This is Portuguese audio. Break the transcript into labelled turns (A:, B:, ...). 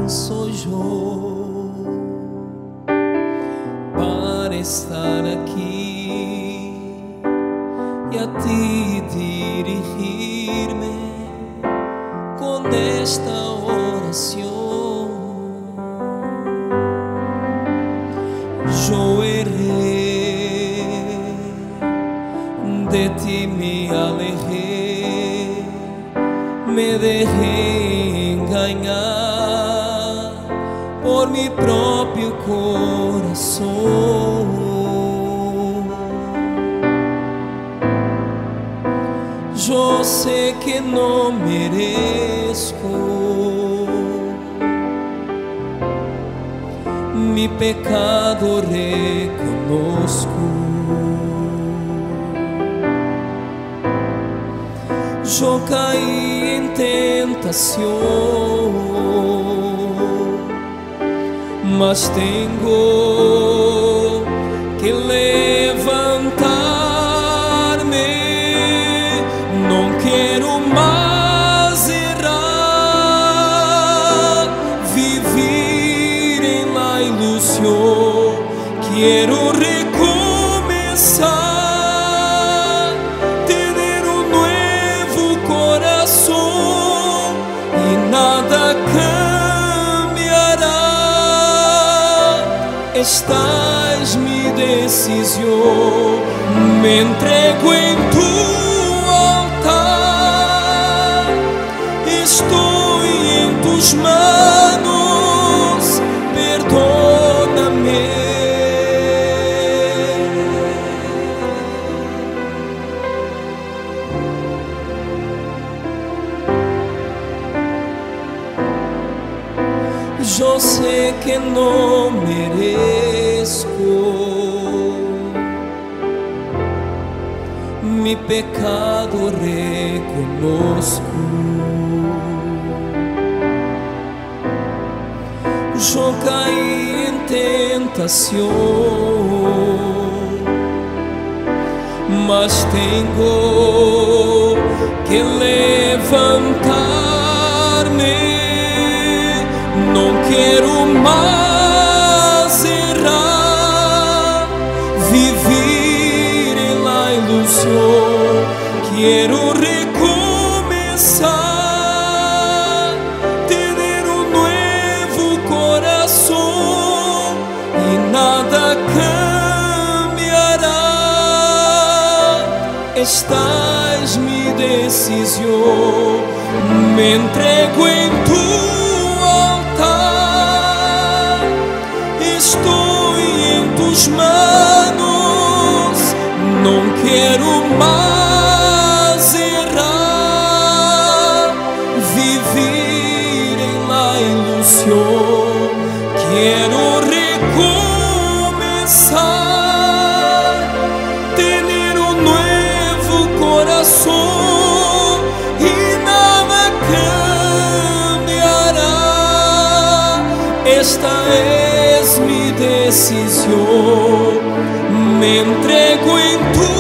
A: soy yo para estar aquí y a ti dirigirme con esta oración. Yo erré, de ti me alejé, me dejé engañar por mi propio corazón. Yo sé que no merezco, mi pecado reconozco. Yo caí en tentación, mas tengo que levantarme. Não quero mais errar, viver em la ilusão. Quero recomeçar, ter novo coração e nada cambiará. Estás mi decisão, me entrego em tu altar. Estou em tus manos, perdóname. Yo sé que no merezco, mi pecado reconozco. Yo caí en tentación, mas tengo que levantarme. Não quero mais errar, viver em la ilusão. Quero recomeçar, ter novo coração e nada cambiará. Estás mi decisão, me entrego em tu altar. Estou em tus manos, não quero mais errar, viver em la ilusão. Quero recomeçar, ter novo coração e nada cambiará. Esta es mi decisión, me entrego en tu